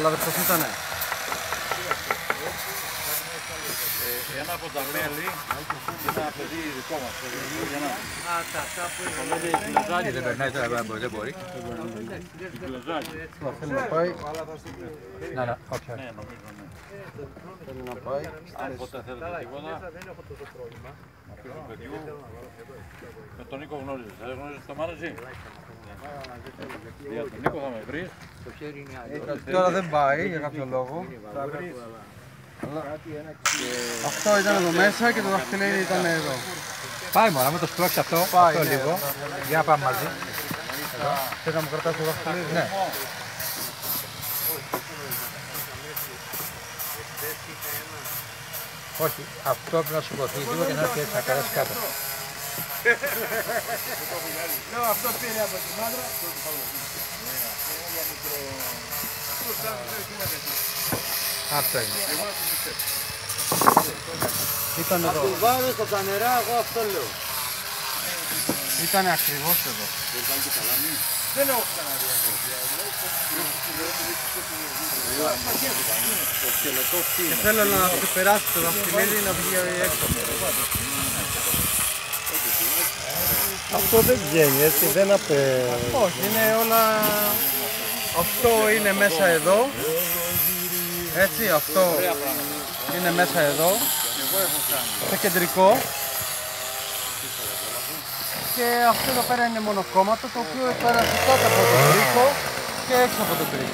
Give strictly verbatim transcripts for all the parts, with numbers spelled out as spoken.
αδερφός ήτανε. Ένα από τα μέλη, ένα παιδί δικό μας, Α, τα αυτά που είναι. Δεν περνάει τώρα, δεν μπορεί. Θέλει να πάει. Ναι, ναι, όχι. Ναι, νομίζω, ναι. Θέλει να πάει. Αν ποτέ θέλετε τίποτα, αφήσω του παιδιού, με τον Νίκο γνώριζες. Δεν γνώριζες το Μάρα εσύ. Για τον Νίκο θα με βρεις. Τώρα δεν πάει για κάποιο λόγο. Θα βρεις. Αυτό ήταν εδώ μέσα και το δαχτυλίδι ήταν εδώ. Πάει μωρά, με το σπρώξει αυτό, Πάει, αυτό ναι. λίγο. Για να πάμε μαζί. Θες να μου κρατάς το δαχτυλίδι? Ναι. Όχι, αυτό πρέπει να σηκωθεί λίγο και να έρθει έτσι να περάσει κάτω. αυτός πήρε από τη μάντρα. Αυτό είναι. Ήταν εδώ. Του βάλεις από τα νερά, εγώ αυτό λέω. Ήταν ακριβώς εδώ. Δεν έχω ξαναδεί αυτό. Και θέλω να περάσει το δαχτυλίδι να βγει έξω. Αυτό δεν βγαίνει, έτσι, δεν απε... Όχι, είναι όλα... Αυτό είναι μέσα εδώ. Έτσι, αυτό είναι μέσα εδώ. Το κεντρικό. Και αυτό εδώ πέρα είναι μονοκόμματο, το οποίο πέρασε κάτω από τον κρίκο και έξω από τον κρίκο.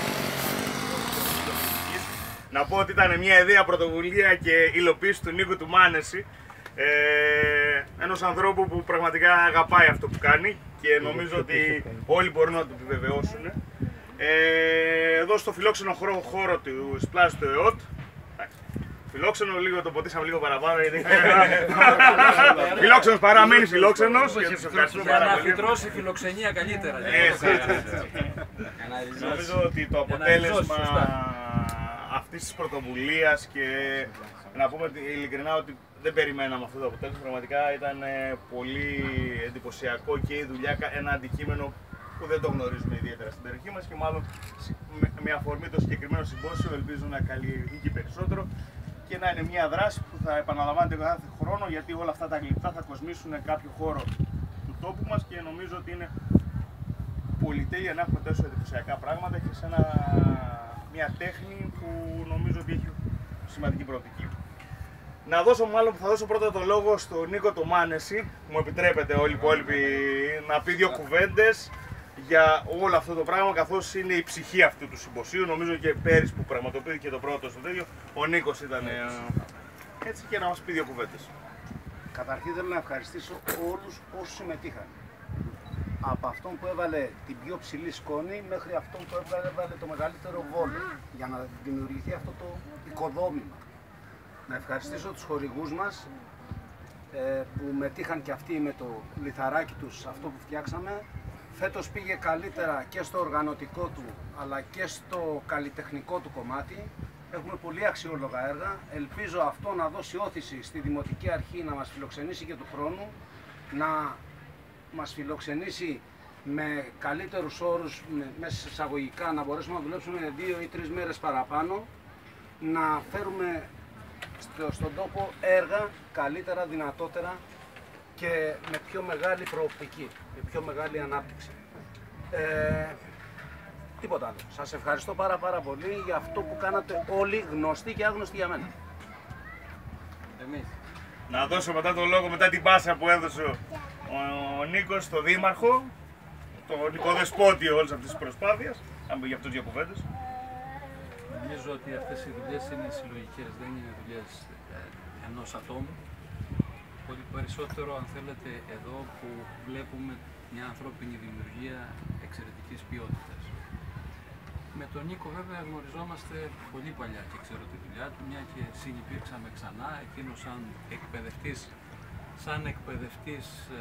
Να πω ότι ήταν μια ιδέα, πρωτοβουλία και υλοποίηση του Νίκου του Μάνεση. Ε, ενός ανθρώπου που πραγματικά αγαπάει αυτό που κάνει και νομίζω ότι όλοι μπορούν να το επιβεβαιώσουν. Ε, εδώ στο φιλόξενο χώρο, χώρο του πλάζης του ΕΟΤ. Φιλόξενο, λίγο το ποτίσαμε λίγο παραπάνω γιατί φιλόξενος παραμένει φιλόξενος και τους ευχαριστούμε πάρα πολύ. Για να φυτρώσει φιλοξενία καλύτερα. Νομίζω ότι το αποτέλεσμα αυτής της πρωτοβουλίας και να πούμε ειλικρινά ότι δεν περιμέναμε αυτό το αποτέλεσμα, πραγματικά ήταν πολύ εντυπωσιακό και η δουλειά, ένα αντικείμενο που δεν το γνωρίζουμε ιδιαίτερα στην περιοχή μας και μάλλον με αφορμή το συγκεκριμένο συμπόσιο ελπίζω να καλλιεργεί και περισσότερο και να είναι μια δράση που θα επαναλαμβάνεται κάθε χρόνο γιατί όλα αυτά τα γλυπτά θα κοσμήσουν κάποιο χώρο του τόπου μας και νομίζω ότι είναι πολυτέλεια να έχουμε τόσο εντυπωσιακά πράγματα και σε ένα, μια τέχνη που νομίζω ότι έχει σημαντική προοπτική. Να δώσω μάλλον που θα δώσω πρώτα το λόγο στον Νίκο το Μάνεση, μου επιτρέπετε όλοι οι υπόλοιποι να πει δύο κουβέντες για όλο αυτό το πράγμα, καθώς είναι η ψυχή αυτού του συμποσίου. Νομίζω και πέρυσι που πραγματοποιήθηκε το πρώτο στο τέτοιο, ο Νίκος ήταν έτσι και να μας πει δύο κουβέντες. Καταρχήν θέλω να ευχαριστήσω όλους όσους συμμετείχαν. Από αυτόν που έβαλε την πιο ψηλή σκόνη μέχρι αυτόν που έβαλε, έβαλε το μεγαλύτερο βόλο για να δημιουργηθεί αυτό το οικοδόμημα. Να ευχαριστήσω τους χορηγούς μας ε, που μετήχαν και αυτοί με το λιθαράκι τους αυτό που φτιάξαμε. Φέτος πήγε καλύτερα και στο οργανωτικό του αλλά και στο καλλιτεχνικό του κομμάτι. Έχουμε πολύ αξιόλογα έργα. Ελπίζω αυτό να δώσει όθηση στη Δημοτική Αρχή να μας φιλοξενήσει και του χρόνου, να μας φιλοξενήσει με καλύτερους όρους, με, μέσα εισαγωγικά, να μπορέσουμε να δουλέψουμε δύο ή τρεις μέρες παραπάνω, να φέρουμε στο, στον τόπο έργα καλύτερα, δυνατότερα και με πιο μεγάλη προοπτική, με πιο μεγάλη ανάπτυξη. Ε, τίποτα άλλο. Σας ευχαριστώ πάρα πάρα πολύ για αυτό που κάνατε όλοι, γνωστοί και άγνωστοι για μένα. Εμείς. Να δώσω μετά το λόγο, μετά την πάσα που έδωσε ο, ο Νίκος στο Δήμαρχο, τον οικοδεσπότη όλης αυτής της προσπάθειας, αν πει για αυτούς δύο κουβέντες. Νομίζω ότι αυτές οι δουλειές είναι συλλογικές, δεν είναι δουλειές ενός ατόμου. Πολύ περισσότερο, αν θέλετε, εδώ που βλέπουμε μια ανθρώπινη δημιουργία εξαιρετικής ποιότητας. Με τον Νίκο βέβαια γνωριζόμαστε πολύ παλιά και ξέρω τη δουλειά του, μια και συνυπήρξαμε ξανά, εκείνος σαν εκπαιδευτής, σαν εκπαιδευτής ε,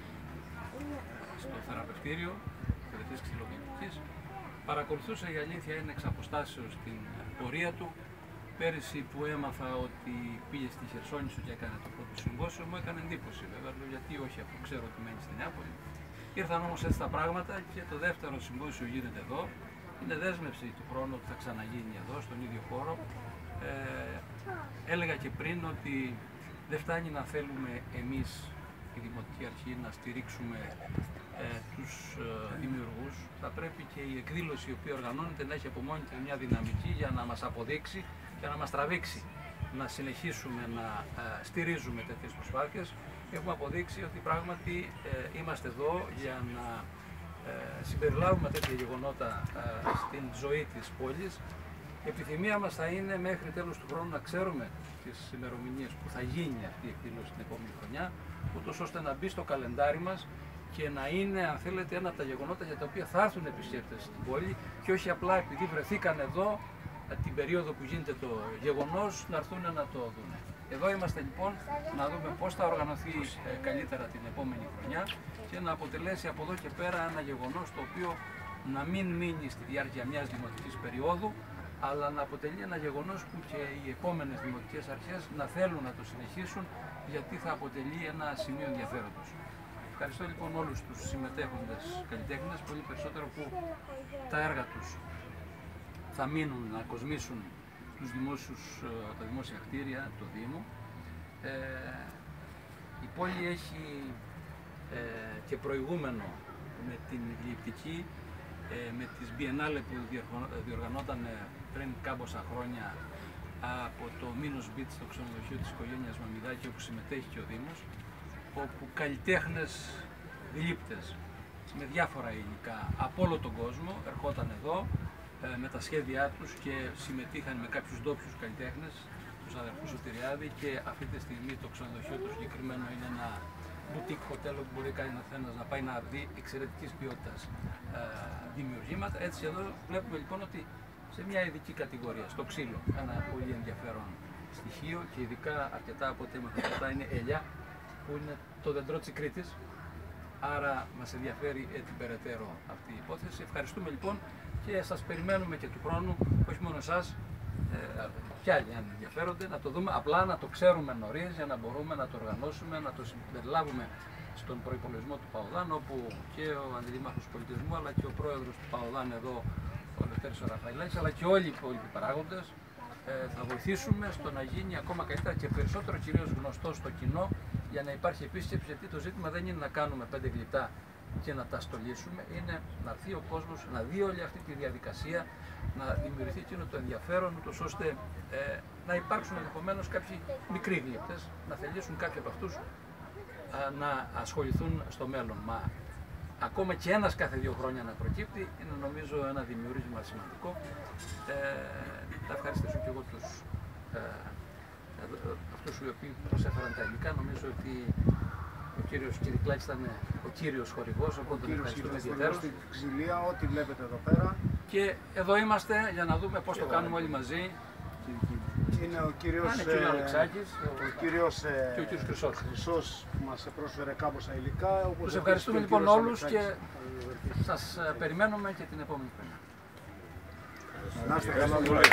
στο θεραπευτήριο, εκπαιδευτής ξυλοκινητικής, παρακολουθούσα η αλήθεια είναι εξ αποστάσεως την πορεία του. Πέρυσι που έμαθα ότι πήγε στη Χερσόνησο και έκανε το πρώτο συμπόσιο, μου έκανε εντύπωση βέβαια, λέω γιατί όχι, αφού ξέρω ότι μένει στη Νεάπολη. Ήρθαν όμως έτσι τα πράγματα και το δεύτερο συμπόσιο γίνεται εδώ. είναι δέσμευση του χρόνου ότι θα ξαναγίνει εδώ, στον ίδιο χώρο. Ε, έλεγα και πριν ότι δεν φτάνει να θέλουμε εμείς, η Δημοτική Αρχή, να στηρίξουμε ε, τους ε, δημιουργούς. Θα πρέπει και η εκδήλωση η οποία οργανώνεται να έχει από μόνη της μια δυναμική για να μας αποδείξει και να μας τραβήξει να συνεχίσουμε να ε, στηρίζουμε τέτοιες προσπάθειες. Έχουμε αποδείξει ότι πράγματι ε, είμαστε εδώ για να ε, συμπεριλάβουμε τέτοια γεγονότα ε, στην ζωή της πόλης. Η επιθυμία μας θα είναι μέχρι τέλος του χρόνου να ξέρουμε τις ημερομηνίες που θα γίνει αυτή η εκδήλωση την επόμενη χρονιά, ούτως ώστε να μπει στο καλεντάρι μας και να είναι, αν θέλετε, ένα από τα γεγονότα για τα οποία θα έρθουν επισκέπτες στην πόλη και όχι απλά επειδή βρεθήκαν εδώ την περίοδο που γίνεται το γεγονός να έρθουν να το δουν. Εδώ είμαστε λοιπόν να δούμε πώς θα οργανωθεί ε, καλύτερα την επόμενη χρονιά και να αποτελέσει από εδώ και πέρα ένα γεγονός το οποίο να μην μείνει στη διάρκεια μιας δημοτικής περίοδου, αλλά να αποτελεί ένα γεγονός που και οι επόμενες δημοτικές αρχές να θέλουν να το συνεχίσουν, γιατί θα αποτελεί ένα σημείο ενδιαφέροντος. Ευχαριστώ λοιπόν όλους τους συμμετέχοντες καλλιτέχνες, πολύ περισσότερο που τα έργα τους θα μείνουν να κοσμήσουν τους δημόσιους, τα δημόσια κτίρια, το Δήμο. Ε, η πόλη έχει ε, και προηγούμενο με την γλυπτική, ε, με τις Biennale που διοργανώταν πριν κάμποσα χρόνια από το Minos Beach, το ξενοδοχείο της οικογένειας Μαμιδάκη, όπου συμμετέχει και ο Δήμος, όπου καλλιτέχνες γλύπτες με διάφορα υλικά από όλο τον κόσμο ερχόταν εδώ με τα σχέδιά τους και συμμετείχαν με κάποιους ντόπιους καλλιτέχνες, τους αδερφούς Σωτηριάδη, και αυτή τη στιγμή το ξενοδοχείο του συγκεκριμένο είναι ένα boutique hotel όπου μπορεί κανένας να πάει να δει εξαιρετικής ποιότητας ε, δημιουργήματα. Έτσι εδώ βλέπουμε λοιπόν ότι σε μια ειδική κατηγορία, στο ξύλο, ένα πολύ ενδιαφέρον στοιχείο και ειδικά αρκετά από ό,τι είναι ελιά, που είναι το δεντρό της Κρήτης. Άρα μας ενδιαφέρει ε, την περαιτέρω αυτή η υπόθεση. Ευχαριστούμε λοιπόν και σας περιμένουμε και του χρόνου, όχι μόνο εσάς, ε, κι άλλοι αν ενδιαφέρονται, να το δούμε, απλά να το ξέρουμε νωρίς για να μπορούμε να το οργανώσουμε, να το συμπεριλάβουμε στον προϋπολογισμό του ΠΑΟΔΑΝ, όπου και ο Αντιδήμαρχος Πολιτισμού αλλά και ο πρόεδρος του ΠΑΟΔΑΝ εδώ, ο Λευτέρης Ραφαηλάκης, αλλά και όλοι οι υπόλοιποι παράγοντες ε, θα βοηθήσουμε στο να γίνει ακόμα καλύτερα και περισσότερο κυρίως γνωστό στο κοινό, για να υπάρχει επίσκεψη, γιατί το ζήτημα δεν είναι να κάνουμε πέντε γλυπτά και να τα στολίσουμε, είναι να έρθει ο κόσμος να δει όλη αυτή τη διαδικασία, να δημιουργηθεί εκείνο το ενδιαφέρον, ούτως ώστε ε, να υπάρξουν ενδεχομένως κάποιοι μικροί γλύπτες, να θελήσουν κάποιοι από αυτούς α, να ασχοληθούν στο μέλλον. Μα ακόμα και ένας κάθε δύο χρόνια να προκύπτει είναι νομίζω ένα δημιούργημα σημαντικό. Ε, θα ευχαριστήσω και εγώ τους ε, αυτούς οι οποίοι προσέφεραν τα υλικά. Νομίζω ότι ο κύριος Κυρικλάκης ήταν ο κύριος χορηγός, οπότε τον ευχαριστούμε ιδιαίτερως. Στην ξυλία, ό,τι βλέπετε εδώ πέρα. Και εδώ είμαστε για να δούμε πώς το κάνουμε όλοι μαζί. Είναι ο κύριος, είναι ο Αλεξάκης, ο κύριος, και ο κύριος Χρυσός. Χρυσός που μας πρόσφερε κάμποσα υλικά. Τους ευχαριστούμε λοιπόν όλους και σας περιμένουμε και την επόμενη χρονιά. Να είστε καλά.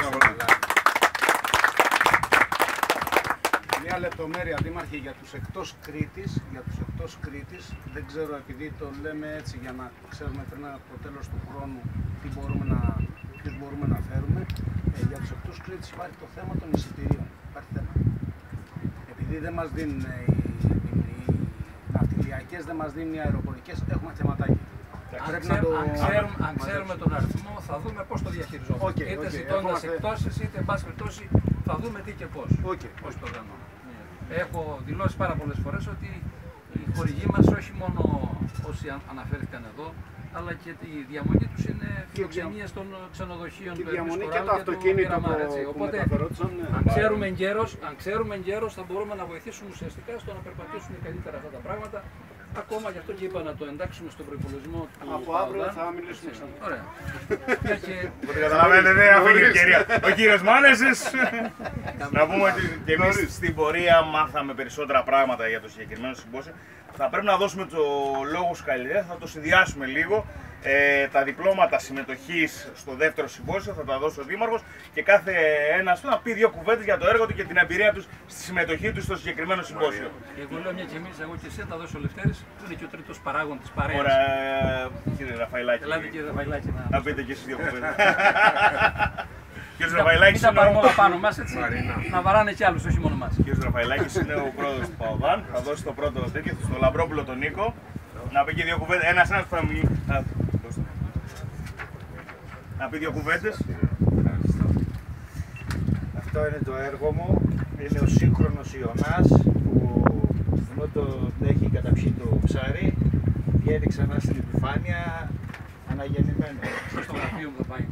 Μια λεπτομέρεια, Δήμαρχε, για τους εκτός Κρήτης, για τους εκτός Κρήτης, δεν ξέρω, επειδή το λέμε έτσι για να ξέρουμε πριν από το τέλος του χρόνου τι μπορούμε να, ποιους μπορούμε να φέρουμε, ε, για τους εκτός Κρήτης υπάρχει το θέμα των εισιτηρίων. Υπάρχει θέμα. Επειδή δεν μας δίνουν ε, οι, οι, οι ναυτιλιακές, δεν μας δίνουν οι αεροπορικές, έχουμε θεματάκι. Αν, ξέρ, το... αν, ξέρουμε, αν ξέρουμε τον αριθμό, θα δούμε πώς το διαχειριζόμαστε. Okay, είτε okay. ζητώντας Έχουμε... εκτόσεις, είτε εν πάση περιπτώσει θα δούμε τι και πώς. Okay. Πώς το οργανώνουμε. Yeah. Έχω δηλώσει πάρα πολλές φορές ότι οι χορηγοί μας, όχι μόνο όσοι αναφέρθηκαν εδώ, αλλά και η διαμονή τους είναι φιλοξενίες των ξενοδοχείων του Ερμής Κοράλου και του Μοιραμάρ. Οπότε, αν ξέρουμε εγκαίρως, αν ξέρουμε εγκαίρως, θα μπορούμε να βοηθήσουμε ουσιαστικά στο να περπατήσουν καλύτερα αυτά τα πράγματα. Ακόμα γι' αυτό και είπα να το εντάξουμε στον προϋπολογισμό του. Από αύριο θα μιλήσουμε ξανά. Ωραία. Οπότε καταλαβαίνετε, δεν αφήνει ευκαιρία. Ο κύριος Μάνεσης. Να πούμε ότι και εμείς στην πορεία μάθαμε περισσότερα πράγματα για το συγκεκριμένο συμπόσιο. Θα πρέπει να δώσουμε το λόγο στους καλλιτέχνες, θα το συνδυάσουμε λίγο. Ε, τα διπλώματα συμμετοχής στο δεύτερο συμπόσιο θα τα δώσει ο Δήμαρχος και κάθε ένας του να πει δύο κουβέντες για το έργο του και την εμπειρία του στη συμμετοχή του στο συγκεκριμένο συμπόσιο. Εγώ λέω μια και εμείς, εγώ και εσύ θα τα δώσει ο Λευτέρης, που είναι και ο τρίτος παράγων της παρέας. Ωραία, κύριε Ραφαηλάκη. Ελάτε κύριε Ραφαηλάκη να... Να πείτε και εσείς δύο κουβέντες. Μην τα πάρουμε όλα πάνω μας, έτσι, να βαράνε κι άλλους, όχι μόνο μας. Ο κύριος Ραφαηλάκης είναι ο πρόεδρος του ΠΑΟΔΑΝ, θα δώσει το πρώτο τέτοιο στο Λαμπρόπουλο τον Νίκο. Να πει και δύο κουβέντες, ένας ένας που θα μιλήσει. Να πει δύο κουβέντες. Αυτό είναι το έργο μου. Είναι ο σύγχρονος Ιωνάς που ενώ το έχει καταψεί το ψάρι, βγαίνει ξανά στην επιφάνεια αναγεννημένο. Στο γραφείο μου θα πάει.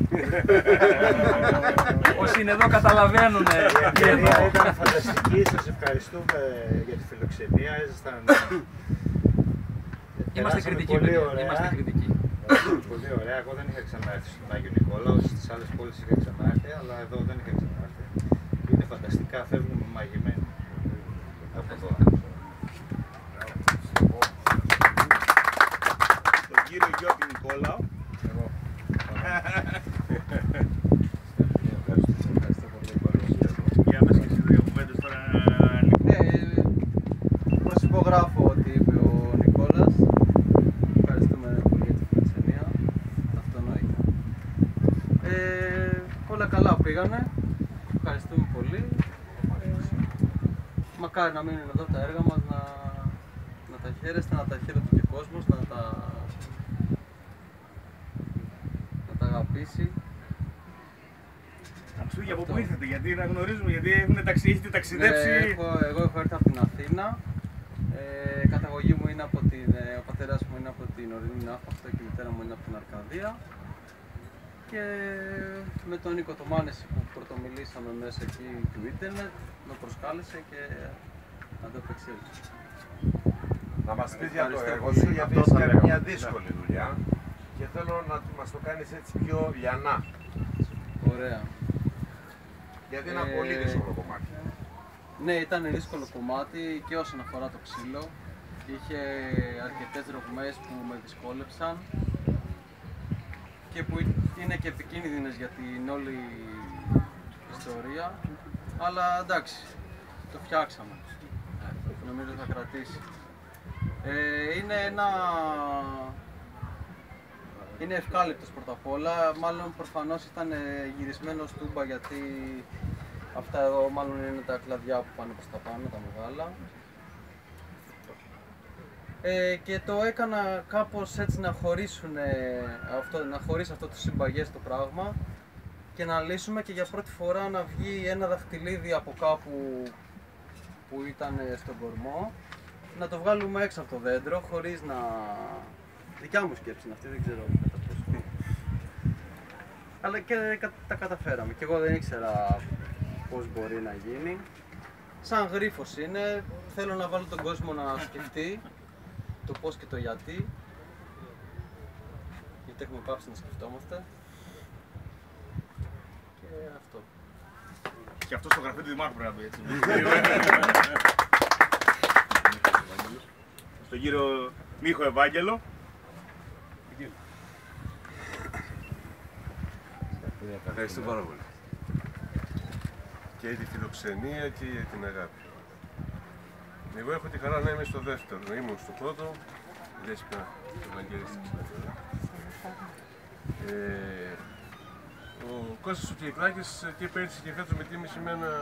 Όσοι είναι εδώ καταλαβαίνουν. Η εμπειρία ήταν φανταστική. Σας ευχαριστούμε για τη φιλοξενία. Ήσασταν... Είμαστε κριτικοί, πολύ ωραία. Είμαστε κριτικοί. Πολύ ωραία. Εγώ δεν είχα ξανάρθει στον Άγιο Νικόλαο. Στις άλλες πόλεις είχα ξανάρθει, αλλά εδώ δεν είχα ξανάρθει. Είναι φανταστικά. Φεύγουμε μαγειμένοι από εδώ. Τον κύριο Γιώργη Νικόλαο. Για μας και εσύ δύο κουβέντες τώρα. Ναι, προσυπογράφω ό,τι είπε ο Νικόλας. Ευχαριστούμε πολύ για τη φιλοξενία. Αυτονόητα. Ε, όλα καλά πήγανε. Ευχαριστούμε πολύ. Μακάρι να μείνουν εδώ τα έργα μας, να, να τα χαίρεστε, να τα χαίρεται και ο κόσμος, να τα, να τα αγαπήσει. Αξιούγια, από πού ήρθατε, γιατί να γνωρίζουμε, γιατί έχετε ταξιδέψει. ταξιδέψει. Ε, έχω, εγώ έχω έρθει από την Αθήνα. Ε, η καταγωγή μου είναι από την, ε, ο πατέρας μου είναι από την ορεινή Ναύπαυτο και η μητέρα μου είναι από την Αρκαδία. Και με τον Νίκο το Μάνεση που πρωτομιλήσαμε μέσα εκεί του ίντερνετ, με προσκάλεσε και ανταπεξήλθα. Να μας πεις για το Ευχαριστώ έργο πολύ. σου, γιατί Αυτό έχει θα κάνει λέγαμε. μια δύσκολη δουλειά και θέλω να μας το κάνεις έτσι πιο λιανά. Ωραία. Γιατί είναι ένα Ε, πολύ δύσκολο κομμάτι. Ναι, ήταν δύσκολο κομμάτι και όσον αφορά το ξύλο. Είχε αρκετές ρογμές που με δυσκόλεψαν και που είναι και επικίνδυνες για την όλη ιστορία. Αλλά εντάξει, το φτιάξαμε. Νομίζω θα κρατήσει. Ε, είναι ένα... Είναι ευκάλυπτος πρώτα απ' όλα, μάλλον προφανώς ήταν γυρισμένο στούμπα γιατί αυτά εδώ μάλλον είναι τα κλαδιά που πάνε προς τα πάνω, τα μεγάλα. Ε, και το έκανα κάπως έτσι να χωρίσουν αυτό, να χωρίσει αυτό το συμπαγές το πράγμα και να λύσουμε και για πρώτη φορά να βγει ένα δαχτυλίδι από κάπου που ήταν στον κορμό, να το βγάλουμε έξω από το δέντρο χωρίς να... Δικιά μου σκέψη είναι αυτή, δεν ξέρω κατά πόσο. Αλλά και τα καταφέραμε και εγώ δεν ήξερα πώς μπορεί να γίνει. Σαν γρίφος είναι, θέλω να βάλω τον κόσμο να σκεφτεί το πώς και το γιατί. Γιατί έχουμε πάψει να σκεφτόμαστε. Και αυτό. Και αυτό στο γραφείο του Δημάρχου πρέπει να πει έτσι. Στον κύριο Μίχο Ευάγγελο. Ευχαριστώ πάρα πολύ. Και για τη φιλοξενία και για την αγάπη. Εγώ έχω τη χαρά να είμαι στο δεύτερο, να ήμουν στο πρώτο, η Δέσποινα Ευαγγελιστής. Ε, ο Κώστας ο Κυκλάκης και πέρσι και φέτος με τίμηση με ένα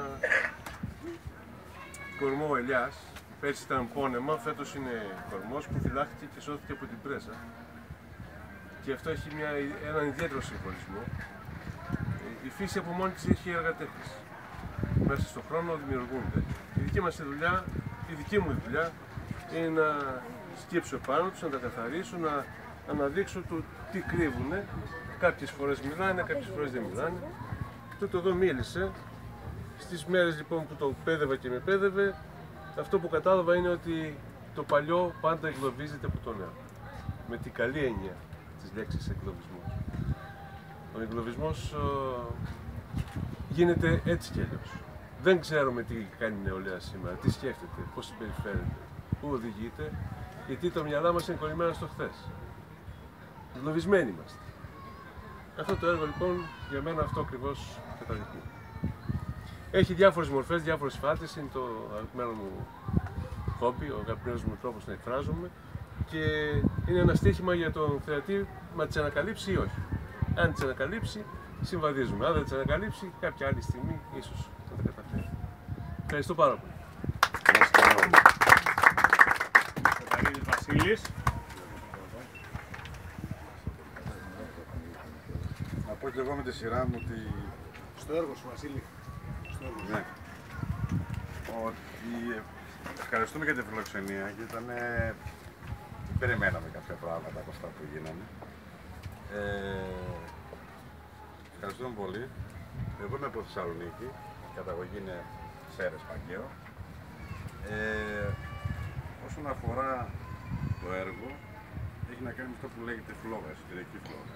κορμό ελιάς. Πέρσι ήταν πόνεμα, φέτος είναι κορμός που φυλάχθηκε και σώθηκε από την πρέσα. Και αυτό έχει μια, έναν ιδιαίτερο συμβολισμό. Η φύση από μόνη της έχει εργατέχνες. Μέσα στον χρόνο δημιουργούνται. Η δική μας δουλειά, η δική μου δουλειά, είναι να σκύψω πάνω τους, να τα καθαρίσω, να αναδείξω το τι κρύβουνε. Κάποιες φορές μιλάνε, κάποιες φορές δεν μιλάνε. Τούτο εδώ μίλησε. Στις μέρες λοιπόν που το πέδευα και με πέδευε, αυτό που κατάλαβα είναι ότι το παλιό πάντα εγκλωβίζεται από το νέο. Με την καλή έννοια της λέξης εγκλωβισμός. Ο εγκλωβισμός γίνεται έτσι κι αλλιώς. Δεν ξέρουμε τι κάνει η νεολαία σήμερα, τι σκέφτεται, πώς συμπεριφέρεται, πού οδηγείται, γιατί το μυαλά μας είναι κολλημένα στο χθες. Εγκλωβισμένοι είμαστε. Αυτό το έργο λοιπόν για μένα αυτό ακριβώς καταδεικνύει. Έχει διάφορες μορφές, διάφορες φάτες, είναι το αγαπημένο μου χόμπι, ο αγαπημένος μου τρόπος να εκφράζομαι και είναι ένα στοίχημα για τον θεατή να τις ανακαλύψει ή όχι. Αν τις ανακαλύψει, συμβαδίζουμε. Αν δεν τις ανακαλύψει, κάποια άλλη στιγμή ίσως θα τα καταφέρει. Ευχαριστώ πάρα πολύ. Βασίλης. Να πω και εγώ με τη σειρά μου ότι... Στο έργο σου, Βασίλη. Στο έργο σου. Ναι. Ότι ευχαριστούμε για την φιλοξενία και ήταν... Δεν περιμέναμε κάποια πράγματα από αυτά που γίνανε. Ε, ευχαριστούμε πολύ. Εγώ είμαι από Θεσσαλονίκη, η καταγωγή είναι Σέρες Παγκαίο. Ε, όσον αφορά το έργο, έχει να κάνει με αυτό που λέγεται φλόγα, εσωτερική φλόγα.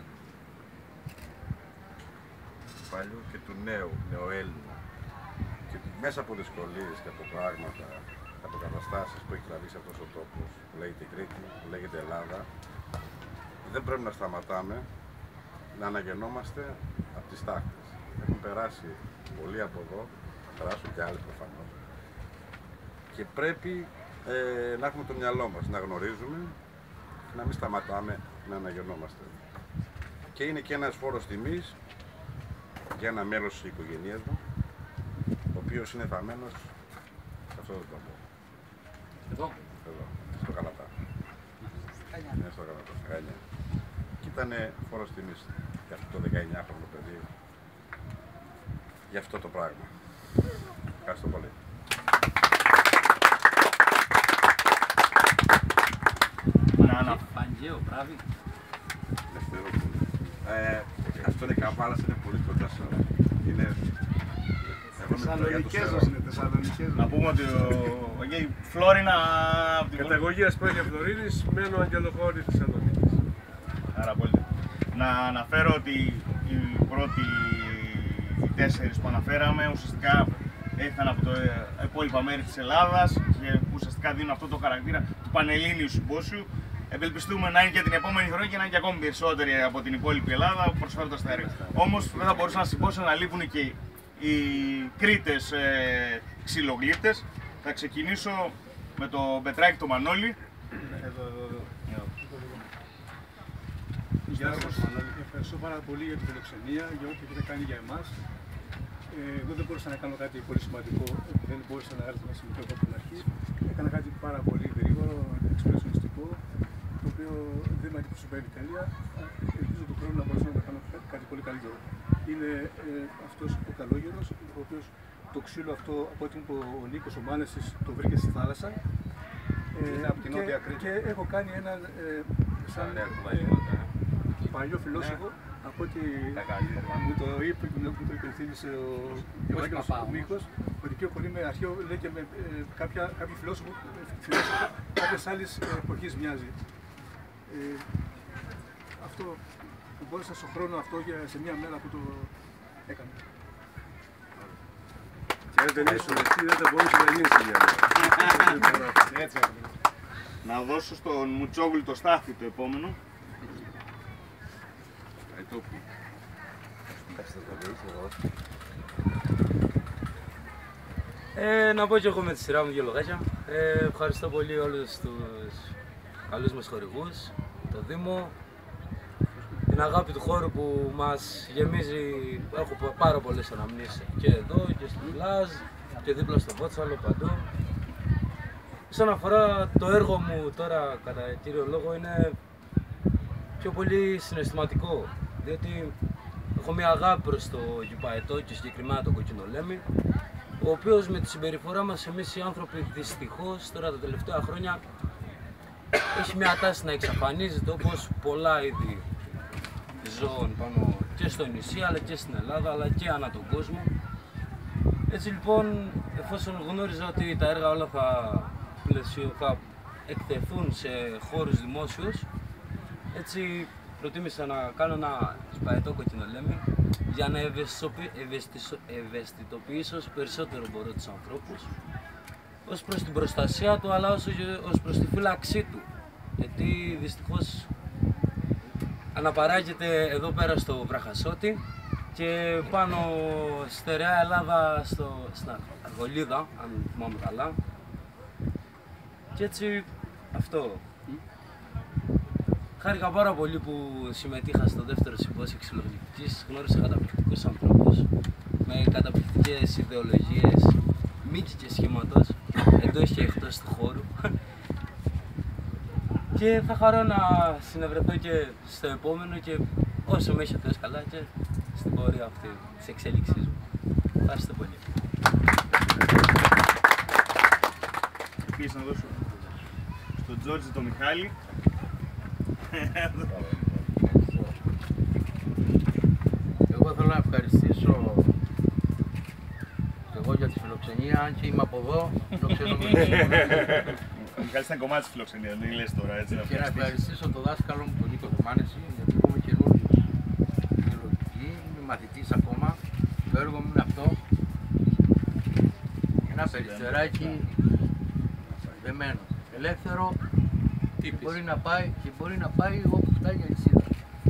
Του παλιού και του νέου, νεοέλληνα. Και μέσα από δυσκολίες και από πράγματα, από καταστάσεις που έχει τραβήσει αυτός ο τόπος, που λέγεται Κρήτη, που λέγεται Ελλάδα, δεν πρέπει να σταματάμε να αναγεννόμαστε από τις τάχτες. Έχουν περάσει πολλοί από εδώ, θα περάσουν και άλλοι προφανώς. Και πρέπει ε, να έχουμε το μυαλό μας, να γνωρίζουμε και να μην σταματάμε να αναγεννόμαστε. Και είναι και ένας φόρος τιμής για ένα μέλος της οικογένειας μου, ο οποίος είναι θαμμένος σε αυτό το τόπο. Εδώ? Εδώ, στο Καλατά. Ναι, στο Καλατά, στα Γανιά. Και ήταν φόρος τιμής για αυτό το δεκαεννιάχρονο παιδί, για αυτό το πράγμα. Ευχαριστώ πολύ. Παγκαίο, βράδυ. Ε, αυτό είναι Καβάλας, είναι πολύ κοντά σε όλα. Είναι... Θεσσαλονικές μας είναι, Θεσσαλονικές. Να πούμε ότι ο η Φλόρινα... Καταγωγή Ασπρόγια Φλωρίνης, μένω Αγγελοχώρη Θεσσαλονίκης. Άρα πολύ. Να αναφέρω ότι οι πρώτοι οι τέσσερις που αναφέραμε ουσιαστικά ήρθαν από τα υπόλοιπα μέρη της Ελλάδας και ουσιαστικά δίνουν αυτό το χαρακτήρα του πανελλήνιου συμπόσιου. Ευελπιστούμε να είναι και την επόμενη χρονιά και να είναι και ακόμη περισσότεροι από την υπόλοιπη Ελλάδα προσφέροντας τα έργα. Όμως δεν θα μπορούσα να συμπόσιο να λείπουν και οι Κρήτες ε, ξυλογλύπτες. Θα ξεκινήσω με το Πετράκη το Μανώλη. Εδώ, εδώ, εδώ. Γεια σας. Ευχαριστώ πάρα πολύ για την φιλοξενία, για ό,τι έχετε κάνει για εμάς. Ε, εγώ δεν μπορούσα να κάνω κάτι πολύ σημαντικό, δεν μπορούσα να έρθω να συμμετέχω από την αρχή. Έκανα κάτι πάρα πολύ γρήγορο, εξπρεσιονιστικό, το οποίο δεν με αντιπροσωπεύει τέλεια. Ελπίζω του χρόνου να μπορέσω να κάνω κάτι πολύ καλύτερο. Είναι ε, αυτός ο καλόγερος, ο οποίος το ξύλο αυτό, από ό,τι μου είπε ο Νίκος, ο Μάνεσης, το βρήκε στη θάλασσα. Ε, είναι από την και, Νότια Κρήτη. Και έχω κάνει ένα ε, σαν ε, παλιό φιλόσοφο, από ό,τι μου το είπε και μου το υπενθύμισε ο Ευάγγελος ο Μίχος, ότι πιο πολύ με αρχαίο λέει και με ε, κάποια, κάποιο φιλόσοφο, φιλόσοφο κάποιες άλλες εποχής μοιάζει. Ε, αυτό που μπόρεσα στον χρόνο αυτό για, σε μια μέρα που το έκανα. Και αν δεν ήσουν εσύ δεν θα μπορούσε να γίνει σε μια μέρα. Έτσι. Να δώσω στον Μουτσόγλου το Στάθη το επόμενο. Ε, να πω και εγώ με τη σειρά μου δύο λογάκια. Ε, ευχαριστώ πολύ όλους τους καλούς μας χορηγούς, το Δήμο, την αγάπη του χώρου που μας γεμίζει. Έχω πάρα πολλές αναμνήσεις και εδώ και στο Πλάζ και δίπλα στο Βότσαλο, παντού. Όσον αφορά το έργο μου τώρα, κατά κύριο λόγο, είναι πιο πολύ συναισθηματικό, διότι έχω μια αγάπη προς το Γιουπαετό και συγκεκριμένα το Κοκκινολέμη, ο οποίος με τη συμπεριφορά μας εμείς οι άνθρωποι δυστυχώς τώρα τα τελευταία χρόνια έχει μια τάση να εξαφανίζεται, όπως πολλά είδη ζώων πάνω και στο νησί αλλά και στην Ελλάδα αλλά και ανά τον κόσμο. Έτσι λοιπόν, εφόσον γνώριζα ότι τα έργα όλα θα, πλαισιο, θα εκτεθούν σε χώρους δημόσιους, έτσι προτίμησα να κάνω ένα σπαετό Κοκκινολέμη για να ευαισθητοποιήσω όσο περισσότερο μπορώ τους ανθρώπους ως προς την προστασία του, αλλά όσο και ως προς τη φύλαξή του, γιατί δυστυχώς αναπαράγεται εδώ πέρα στο Βραχασότη και πάνω στερεά Ελλάδα στο, στην Αργολίδα, αν θυμάμαι καλά. Και έτσι αυτό. Χάρηκα πάρα πολύ που συμμετείχα στο δεύτερο συμπόσιο ξυλογλυπτικής. Γνώρισα καταπληκτικούς ανθρώπους με καταπληκτικές ιδεολογίες, μύτης και σχήματος, εντός και εκτός του χώρου. Και θα χαρώ να συνευρεθώ και στο επόμενο και όσο με έχει ο Θεός καλά και στην πορεία αυτή της εξέλιξης μου. Ευχαριστώ πολύ. Επίσης να δώσω στον Τζόρτζι τον Μιχάλη. Εγώ θέλω να ευχαριστήσω εγώ για τη φιλοξενία, αν και είμαι από εδώ, φιλοξενούμε. Ο Μιχάλης ήταν κομμάτι της φιλοξενίας, μην λες τώρα έτσι. Και να ευχαριστήσω τον δάσκαλο μου, τον Νίκο Μάνεση, γιατί εγώ είμαι καινούριος στη φιλολογική, είμαι μαθητής ακόμα. Το έργο μου είναι αυτό. Ένα περιστεράκι δεμένο, ελεύθερο και μπορεί να πάει, και μπορεί να πάει όπου φτάνει η αλυσίδα.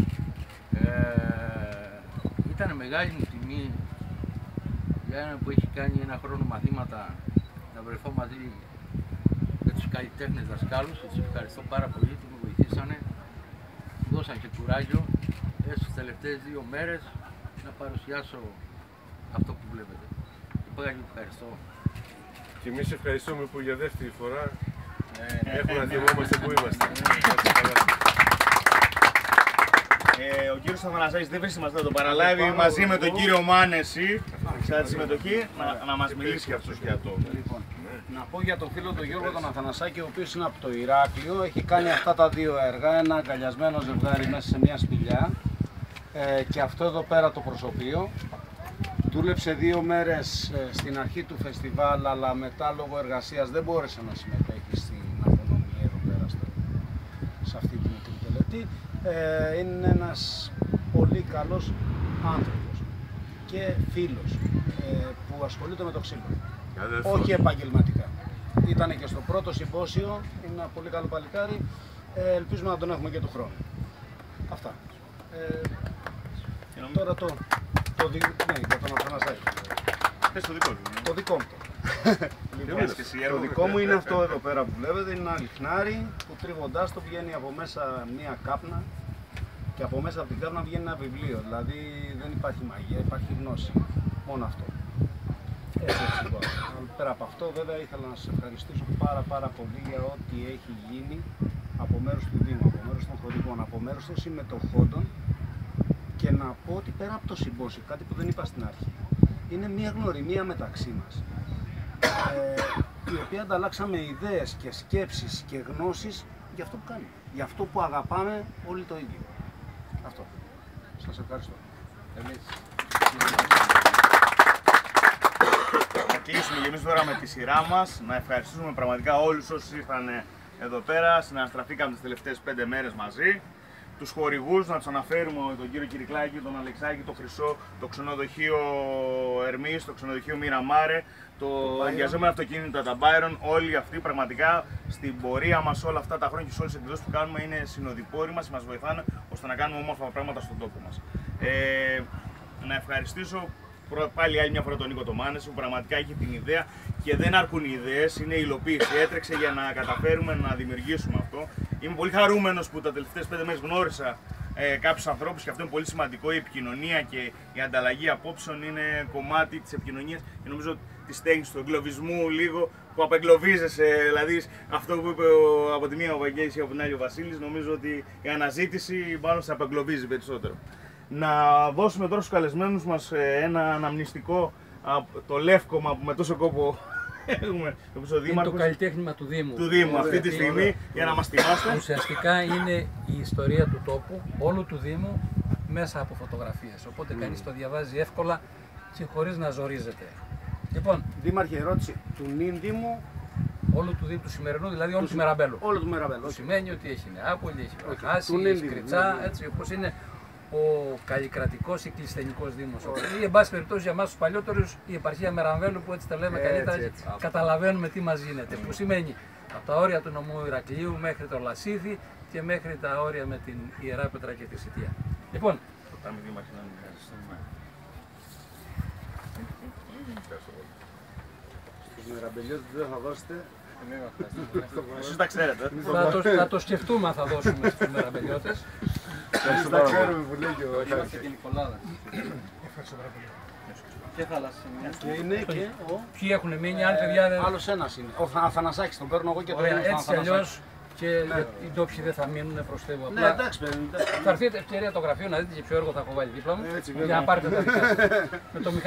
Ε, ήταν μεγάλη μου τιμή για έναν που έχει κάνει ένα χρόνο μαθήματα να βρεθώ μαζί με τους καλλιτέχνες δασκάλους και τους ευχαριστώ πάρα πολύ που με βοηθήσανε. Μου δώσαν και κουράγιο έστω στις τελευταίες δύο μέρες να παρουσιάσω αυτό που βλέπετε. Και πάλι ευχαριστώ. Και εμείς ευχαριστούμε που για δεύτερη φορά έχουμε να θυμόμαστε που είμαστε. Ε, ο κύριος Αθανασάκης δεν βρίσκεται να το παραλάβει μαζί με τον κύριο Μάνεση σαν τη συμμετοχή να, να μας μιλήσει για αυτός και αυτό. Λοιπόν, να πω για τον φίλο τον Γιώργο τον Αθανασάκη, ο οποίος είναι από το Ηράκλειο, έχει κάνει αυτά τα δύο έργα, ένα αγκαλιασμένο ζευγάρι μέσα σε μια σπηλιά ε, και αυτό εδώ πέρα το προσωπείο. Δούλεψε δύο μέρες ε, στην αρχή του φεστιβάλ, αλλά μετά λόγω εργασίας δεν μπόρεσε να συμμετέχει στην απονομή εδώ πέρα στο, σε αυτή την τελετή. Ε, είναι ένας πολύ καλός άνθρωπος και φίλος ε, που ασχολείται με το ξύλο. Όχι επαγγελματικά. Ήταν και στο πρώτο συμπόσιο, είναι ένα πολύ καλό παλικάρι. Ε, ελπίζουμε να τον έχουμε και του χρόνου. Αυτά. Ε, τώρα το, το, δι... ναι, για τον Αθανασάκη. Πες το δικό μου. Το δικό μου. Λοιπόν, το δικό μου είναι αυτό εδώ πέρα που βλέπετε, είναι ένα λιχνάρι που τρίβοντάς το βγαίνει από μέσα μία κάπνα και από μέσα από την κάπνα βγαίνει ένα βιβλίο. Δηλαδή δεν υπάρχει μαγεία, υπάρχει γνώση. Μόνο αυτό. Έτσι, έτσι λοιπόν. Πέρα από αυτό βέβαια ήθελα να σας ευχαριστήσω πάρα πάρα πολύ για ό,τι έχει γίνει από μέρους του Δήμου, από μέρους των χωρικών, από μέρους των συμμετοχόντων και να πω ότι πέρα από το συμπόσιο, κάτι που δεν είπα στην αρχή, είναι μια γνωριμία μεταξύ μας, ε, η οποία ανταλλάξαμε ιδέες και σκέψεις και γνώσεις για αυτό που κάνουμε, για αυτό που αγαπάμε όλοι το ίδιο. Αυτό. Σας ευχαριστώ. Εμείς. Να κλείσουμε και εμείς τώρα με τη σειρά μας, να ευχαριστήσουμε πραγματικά όλους όσοι ήρθαν εδώ πέρα, συναναστραφήκαμε τις τελευταίες πέντε μέρες μαζί. Τους χορηγούς, να τους αναφέρουμε τον κύριο Κυρικλάκη, τον Αλεξάκη, τον Χρυσό, το ξενοδοχείο Ερμής, το ξενοδοχείο Μιραμάρε, το εγκιαζόμενο αυτοκίνητο τα Byron, όλοι αυτοί πραγματικά στην πορεία μας όλα αυτά τα χρόνια και σε όλες τις εκδηλώσεις που κάνουμε είναι συνοδοιπόροι μας, μας βοηθάνε ώστε να κάνουμε όμορφα πράγματα στον τόπο μας. Ε, να ευχαριστήσω πάλι άλλη μια φορά τον Νίκο το Μάνεση που πραγματικά έχει την ιδέα και δεν αρκούν οι ιδέες, είναι η υλοποίηση. Έτρεξε για να καταφέρουμε να δημιουργήσουμε αυτό. Είμαι πολύ χαρούμενος που τα τελευταίες πέντε μέρες γνώρισα ε, κάποιους ανθρώπους και αυτό είναι πολύ σημαντικό. Η επικοινωνία και η ανταλλαγή απόψεων είναι κομμάτι της επικοινωνίας και νομίζω της τέχνης του εγκλωβισμού λίγο που απεγκλωβίζεσαι. Δηλαδή αυτό που είπε ο, από τη μία ο Βαγγέλης και από την άλλη ο Βασίλης, νομίζω ότι η αναζήτηση μάλλον σε απεγκλωβίζει περισσότερο. Να δώσουμε τώρα στους καλεσμένους μας ένα αναμνηστικό από το Λεύκομα που με τόσο κόπο έχουμε. Είναι το καλλιτέχνημα του Δήμου. Του Δήμου αυτή τη στιγμή για να μας θυμάστε. Ουσιαστικά είναι η ιστορία του τόπου, όλου του Δήμου, μέσα από φωτογραφίες. Οπότε mm. κανείς το διαβάζει εύκολα και χωρίς να ζορίζεται. Λοιπόν, Δήμαρχε, ερώτηση του νυν Δήμου. Όλου του Δήμου, του σημερινού, δηλαδή όλου του, του Μεραμπέλου. Όλου του Μεραμπέλου. Που σημαίνει ότι έχει Νεάπολη, έχει Βραχάση, έχει Σκριτσά, έτσι όπως είναι ο καλλικρατικός ή κλεισθενικός Δήμος. Ή εν πάση περιπτώσει για εμάς τους παλιότερους η επαρχία Μεραμπέλου που έτσι τα λέμε καλύτερα, καταλαβαίνουμε τι μας γίνεται. Που σημαίνει Από τα όρια του νομού Ηρακλείου μέχρι το Λασίδι και μέχρι τα όρια με την Ιερά Πέτρα και τη Σιτία. Λοιπόν, Στους μεραμπελιώτες δεν θα δώσετε. Εσείς τα ξέρετε. Θα το, θα το σκεφτούμε αν θα δώσουμε στους μεραμπελιώτες. Εμείς τα ξέρουμε που λέει και ο Είμαστε και Νικολάδας. Και θαλασσινιά. Και είναι και ο... Ποιοι έχουν μείνει, αν παιδιά δεν... Άλλος ένας είναι. Ο Αθανασάκης, τον παίρνω εγώ και τον Ωραία, δίνω στον έτσι Αθανασάκη. αλλιώς και οι ντόπιοι δεν θα μείνουν προς Θεού. Ναι, εντάξει παιδί. Θα έρθετε ευκαιρία το γραφείο να δείτε και ποιο έργο θα έχω βάλει δίπλα μου Έτσι, για να πάρετε τα δικά σας. Με το